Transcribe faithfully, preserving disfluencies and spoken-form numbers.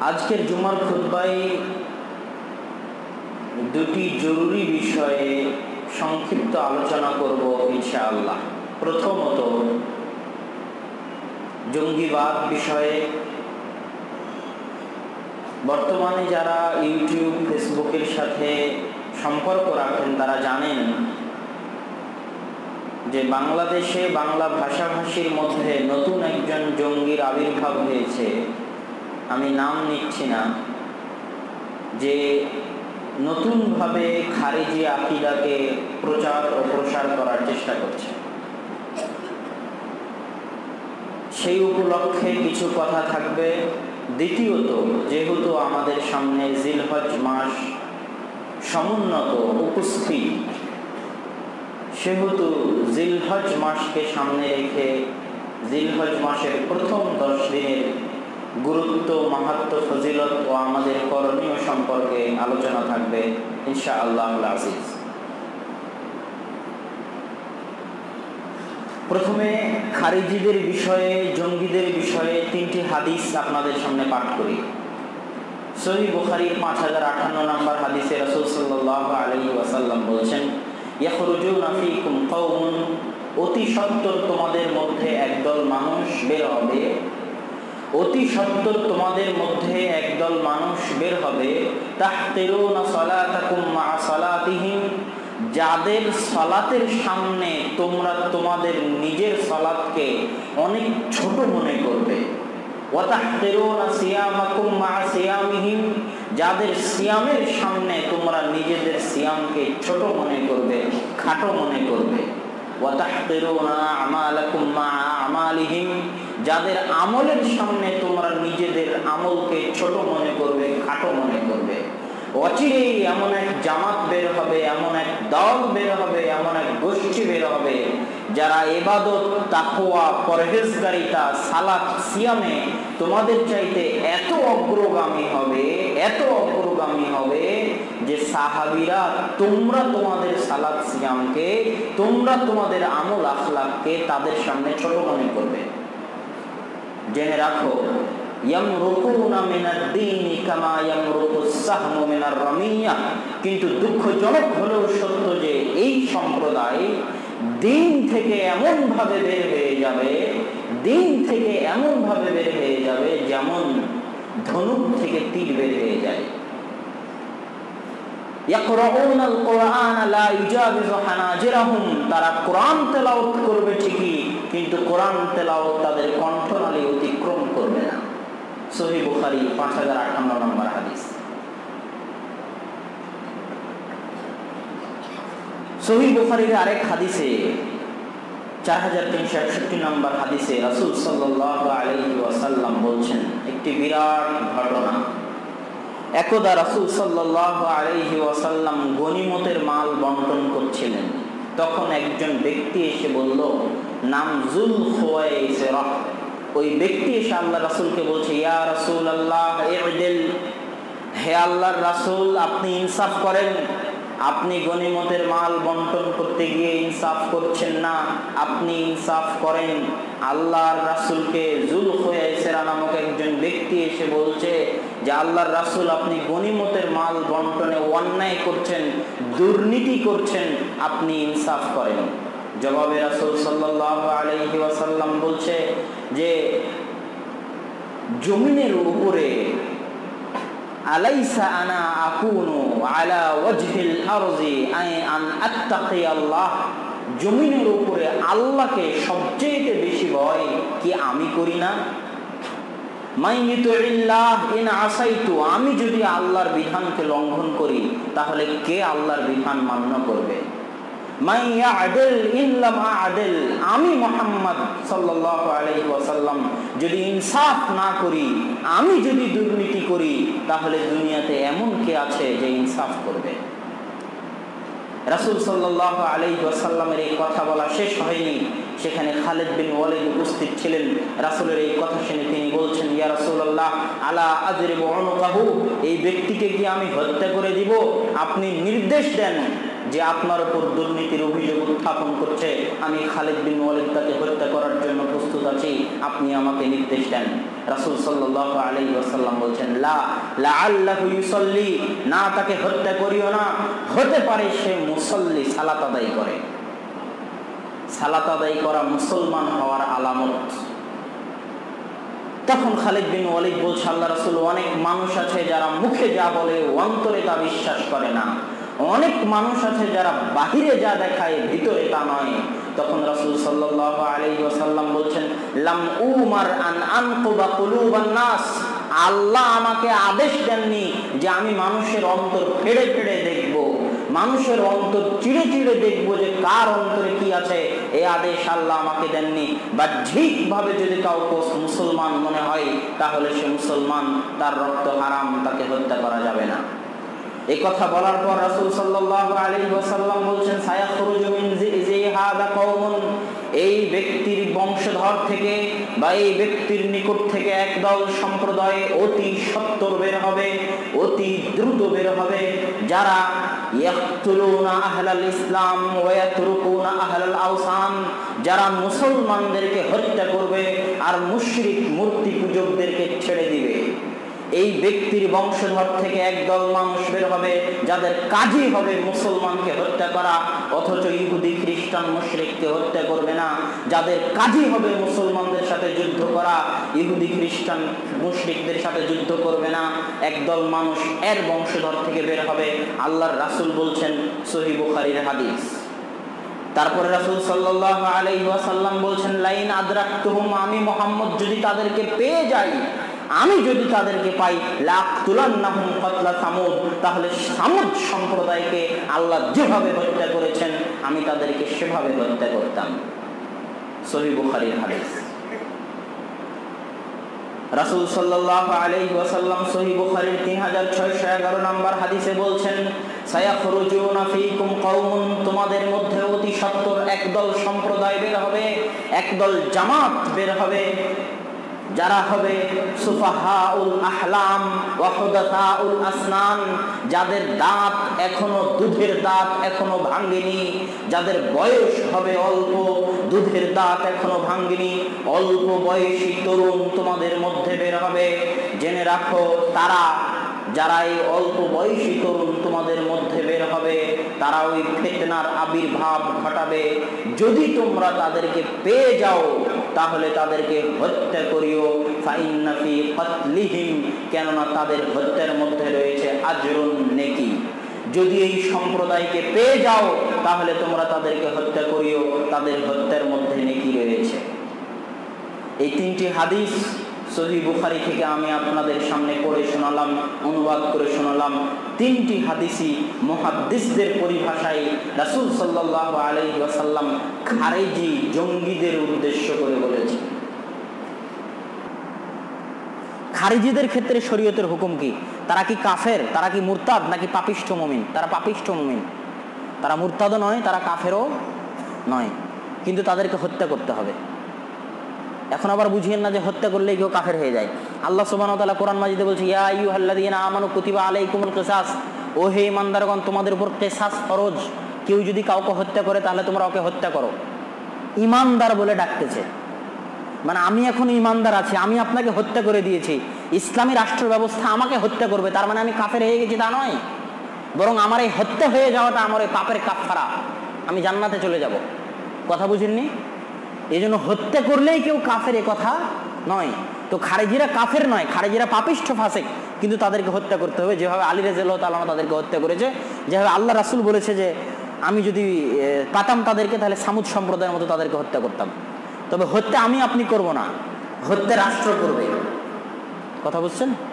আজকের জুমার খুতবায় দুটি জরুরি বিষয়ে সংক্ষিপ্ত আলোচনা করব ইনশাআল্লাহ। প্রথমত, জঙ্গিবাদ বিষয়ে। বর্তমানে যারা ইউটিউব ফেসবুকের সাথে সম্পর্ক রাখেন তারা জানেন যে বাংলাদেশে বাংলা ভাষাভাষীর মধ্যে নতুন একজন জঙ্গির আবির্ভাব হয়েছে। আমি নাম নিচ্ছি না, যে নতুনভাবে খারিজি আকিদাকে প্রচার ও প্রসার করার চেষ্টা করছে। সেই উপলক্ষে কিছু কথা থাকবে। দ্বিতীয়ত, যেহেতু আমাদের সামনে জিলহজ মাস সমুন্নত উপস্থিত, সেহেতু জিলহজ মাসকে সামনে রেখে জিলহজ মাসের প্রথম দশ দিনের গুরুত্ব, মাহাত্ম্য, ফজিলত ও আমাদের করণীয় সম্পর্কে আলোচনা থাকবে ইনশাআল্লাহ আজিজ। প্রথমে খারিজিদের বিষয়ে, জঙ্গিদের বিষয়ে তিনটি হাদিস আপনাদের সামনে পাঠ করি। সহিহ বুখারীর পাঁচ হাজার আটান্ন নম্বর হাদিসে রাসূল সাল্লাল্লাহু আলাইহি ওয়াসাল্লাম বলেছেন, ইয়াখরুজুনা ফীকুম কওমুন, অতি সত্বর তোমাদের মধ্যে একদল মানুষ বের হবে, অতি সত্বর তোমাদের মধ্যে একদল মানুষ বের হবে, তাহতিরুনা সালাতাকুম মা সালাতিহিম, যাদের সালাতের সামনে তোমরা তোমাদের নিজের সালাতকে অনেক ছোট মনে করবে, ওয়া তাহতিরুনা সিয়ামাকুম মা সিয়ামিহিম, যাদের সিয়ামের সামনে তোমরা নিজেদের সিয়ামকে ছোট মনে করবে, খাটো মনে করবে, ওয়া তাহতিরুনা আমালাকুম মা আমালিহিম, যাদের আমলের সামনে তোমরা নিজেদের আমলকে ছোট মনে করবে, খাটো মনে করবে। অচিরেই এমন এক জামাত বের হবে, এমন এক দল বের হবে, এমন এক গোষ্ঠী বের হবে যারা ইবাদত, তাকওয়া, পরহেজগারিতা, সালাত, সিয়ামে তোমাদের চাইতে এত অগ্রগামী হবে, এত অগ্রগামী হবে যে সাহাবীরা তোমরা তোমাদের সালাত সিয়ামকে, তোমরা তোমাদের আমল আখলাককে তাদের সামনে ছোট মনে করবে। জেনে রাখো, ইয়ামরুকুনা মিনাদ দীনি কামা ইয়ামরুকুস সাহমু মিনার রামিয়া, কিন্তু দুঃখজনক হলেও সত্য যে এই সম্প্রদায় দিন থেকে এমন ভাবে বের হয়ে যাবে, দিন থেকে এমন ভাবে বের হয়ে যাবে যেমন ধনুক থেকে তীর বের হয়ে যায়। ইয়াকরাউনাল কুরআন লা ইউজাবিজু হানাজিরাহুম, তারা কোরআন তেলাওয়াত করবে ঠিকই, কিন্তু কোরআন তেলাওয়াত তাদের কণ্ঠনালী অতিক্রম করবে না। সহিহ বুখারী পাঁচ হাজার আটান্ন নম্বর হাদিস। সহিহ বুখারীর আরেক হাদিসে চার হাজার তিনশো একষট্টি নম্বর হাদিসে রাসূল সাল্লাল্লাহু আলাইহি ওয়াসাল্লাম বলছেন, একটি বিরাট ঘটনা। একদা রাসূল সাল্লাল্লাহু আলাইহি ওয়াসাল্লাম গনিমতের মাল বন্টন করছিলেন। তখন একজন ব্যক্তি এসে বলল, নাম যুল খুওয়াইসিরা। ওই ব্যক্তি এসে আল্লাহ রাসূলকে বলছে, ইয়া রাসূলুল্লাহ ইদিল, হে আল্লাহর রাসূল আপনি ইনসাফ করেন, আপনি গনিমতের মাল বন্টন করতে গিয়ে ইনসাফ করছেন না, আপনি ইনসাফ করেন। আল্লাহর রাসূলকে যুল খুওয়াইসিরা নামক একজন ব্যক্তি এসে বলছে যে আল্লাহর রাসূল আপনি গনিমতের মাল বন্টনে অন্যায় করছেন, দুর্নীতি করছেন, আপনি ইনসাফ করেন। জবাবে রাসূল সাল্লাল্লাহু আলাইহি ওয়াসাল্লাম বলছে যে জমিনের উপরে আলাইসা আনা আকুনু আলা ওয়াজহিল আরজি আন আত্তাকি আল্লাহ, জমিনের উপরে আল্লাহকে সবচেয়ে বেশি ভয় কি আমি করি না? মাইয়ুতিল্লাহ ইন আসাইতু, আমি যদি আল্লাহর বিধানকে লঙ্ঘন করি তাহলে কে আল্লাহর বিধান মান্য করবে? মাইয়াদিল ইল্লাম আদিল, আমি মুহাম্মদ সাল্লাল্লাহু আলাইহি ওয়াসাল্লাম যদি ইনসাফ না করি, আমি যদি দুর্নীতি করি, তাহলে দুনিয়াতে এমন কে আছে যে ইনসাফ করবে? রাসূল সাল্লাল্লাহু আলাইহি ওয়াসাল্লামের এই কথা বলা শেষ হয়নি, সেখানে খালিদ বিন ওয়ালিদ উপস্থিত ছিলেন। রাসূলের এই কথা শুনে তিনি বলছেন, ইয়া রাসূলুল্লাহ আলা আযরিবু উনকাহু, এই ব্যক্তিকে কি আমি হত্যা করে দিব? আপনি নির্দেশ দেন যে আপনার উপর দুর্নীতির অভিযোগ উত্থাপন করছে, আমি খালিদ বিন ওয়ালিদ তাকে হত্যা করার জন্য প্রস্তুত আছি, আপনি আমাকে নির্দেশ দেন। রাসূল সাল্লাল্লাহু আলাইহি ওয়াসাল্লাম বলছেন লা লাআল্লাহু ইউসাল্লি, না তাকে হত্যা করিও না, হতে পারে সে মুসল্লি, সালাত আদায় করে। সালাত আদায় করা মুসলমান হওয়ার আলামত। তখন খালিদ বিন ওয়ালিদ বলছে, আল্লাহ রাসূল, অনেক মানুষ আছে যারা মুখে যা বলে অন্তরে তা বিশ্বাস করে না, অনেক মানুষ আছে যারা বাহিরে যা দেখায় ভিতরে তা নয়। তখন রাসূল সাল্লাল্লাহু আলাইহি ওয়াসাল্লাম বলছেন, লাম উমার আন আনকুবা কুলুবান নাস, আল্লাহ আমাকে আদেশ দেননি যে আমি মানুষের অন্তর ফেড়ে ফেড়ে দেখব, মানুষের অন্তর চিড়ে চিড়ে দেখবো যে কার অন্তরে কি আছে, এই আদেশ আল্লাহ আমাকে দেননি। বাহ্যিক ভাবে যদি কাউকে মুসলমান মনে হয় তাহলে সে মুসলমান, তার রক্ত হারাম, তাকে হত্যা করা যাবে না। এই কথা বলার পর রাসূল সাল্লাল্লাহু আলাইহি ওয়াসাল্লাম বলছেন, সায়াখরুজু মিন জিজি হাদা কওমুন, এই ব্যক্তির বংশধর থেকে বা এই ব্যক্তির নিকট থেকে একদল সম্প্রদায় অতি সত্বর বের হবে, অতি দ্রুত বের হবে, যারা ইয়াকতুলুনা আহলাল ইসলাম ওয়া ইয়াতরুকুনা আহলাল আওসান, যারা মুসলমানদেরকে হত্যা করবে আর মুশরিক মূর্তি পূজকদেরকে ছেড়ে দিবে। এই ব্যক্তির বংশধর থেকে একদল মানুষ বের হবে যাদের কাজই হবে মুসলমানকে হত্যা করা, অথচ ইহুদি খ্রিস্টান মুশরিককে হত্যা করবে না, যাদের কাজই হবে মুসলমানদের সাথে যুদ্ধ করা, ইহুদি খ্রিস্টান মুশরিকদের সাথে যুদ্ধ করবে না, একদল মানুষ এর বংশধর থেকে বের হবে। আল্লাহর রাসূল বলছেন, সহিহ বুখারীর হাদিস। তারপরে রাসূল সাল্লাল্লাহু আলাইহি ওয়াসাল্লাম বলছেন, লাইন আদরাকতুহুম, আমি মুহাম্মদ যদি তাদেরকে পেয়ে যাই, আমি যদি তাদেরকে পাই, লাকতুলান্নাহুম কতলা সামুদ, তাহলে সামুদ সম্প্রদায়কে আল্লাহ যেভাবে হত্যা করেছেন আমি তাদেরকে সেভাবে হত্যা করতাম। সহিহ বুখারীর হাদিস। রাসূল সাল্লাল্লাহু আলাইহি ওয়াসাল্লাম সহিহ বুখারীর তিন হাজার ছয়শ এগারো নম্বর হাদিসে বলছেন, সায়াখরুজুনা ফীকুম কওমুন, তোমাদের মধ্যে অতি সত্বর একদল সম্প্রদায় বের হবে, একদল জামাত বের হবে, যারা হবে সুফাহাউল আহলাম ওয়া হুদাসাউল আসনান, যাদের দাঁত এখনো দুধের দাঁত এখনো ভাঙেনি, যাদের বয়স হবে অল্প, দুধের দাঁত এখনো ভাঙেনি, অল্প বয়সী তরুণ তোমাদের মধ্যে বের হবে। জেনে রাখো, তারা যারা এই অল্প বয়সী তরুণ তোমাদের মধ্যে বের হবে, তারা ওই ফিতনার আবির্ভাব ঘটাবে। যদি তোমরা তাদেরকে পেয়ে যাও তাহলে তাদেরকে হত্যা করিও, ফাইন্না ফি কতলিহিম, কেননা তাদের হত্যার মধ্যে রয়েছে আজরুন, নেকি। যদি এই সম্প্রদায়কে পেয়ে যাও তাহলে তোমরা তাদেরকে হত্যা করিও, তাদের হত্যার মধ্যে নেকি রয়েছে। এই তিনটি হাদিস সহিহ বুখারী থেকে আমি আপনাদের সামনে পড়ে শোনালাম, অনুবাদ করে শোনালাম। তিনটি হাদিসই মুহাদ্দিসদের পরিভাষায় রাসূল সাল্লাল্লাহু আলাইহি ওয়াসাল্লাম খারেজি জঙ্গিদের উদ্দেশ্য করে বলেছেন। খারিজিদের ক্ষেত্রে শরীয়তের হুকুম কি? তারা কি কাফের, তারা কি মুরতাদ নাকি পাপিষ্ঠ মুমিন? তারা পাপিষ্ঠ মুমিন, তারা মুরতাদও নয়, তারা কাফেরও নয়, কিন্তু তাদেরকে হত্যা করতে হবে। এখন আবার বুঝিয়েন না যে হত্যা করলেই কেউ কাফের হয়ে যায়। আল্লাহ সুবহানাহু ওয়া তাআলা কোরআন মাজিদে বলছে, ইয়া আইয়ুহাল্লাযীনা আমানু কুতিবা আলাইকুমুল কিসাস, ও হে ঈমানদারগণ, তোমাদের উপর কিসাস ফরজ। কেউ যদি কাউকে হত্যা করে তাহলে তোমরা ওকে হত্যা করো। ঈমানদার বলে ডাকতেছে, মানে আমি এখন ঈমানদার আছি, আমি আপনাকে হত্যা করে দিয়েছি, ইসলামী রাষ্ট্র ব্যবস্থা আমাকে হত্যা করবে, তার মানে আমি কাফের হয়ে গেছি তা নয়, বরং আমার এই হত্যা হয়ে যাওয়াটা আমার ওই পাপের কাফারা, আমি জান্নাতে চলে যাব। কথা বুঝেননি? এই জন্য হত্যা করলেই কেউ কাফের এ কথা নয়। তো খারেজিরা কাফের নয়, খারেজিরা পাপিষ্ঠ ফাসিক, কিন্তু তাদেরকে হত্যা করতে হবে যেভাবে আলী রাদিয়াল্লাহু তাআলা তাদেরকে হত্যা করেছে, যেভাবে আল্লাহ রাসূল বলেছে যে আমি যদি পাতাম তাদেরকে তাহলে সামুদ সম্প্রদায়ের মতো তাদেরকে হত্যা করতাম। তবে হত্যা আমি আপনি করব না, হত্যা রাষ্ট্র করবে। কথা বুঝছেন?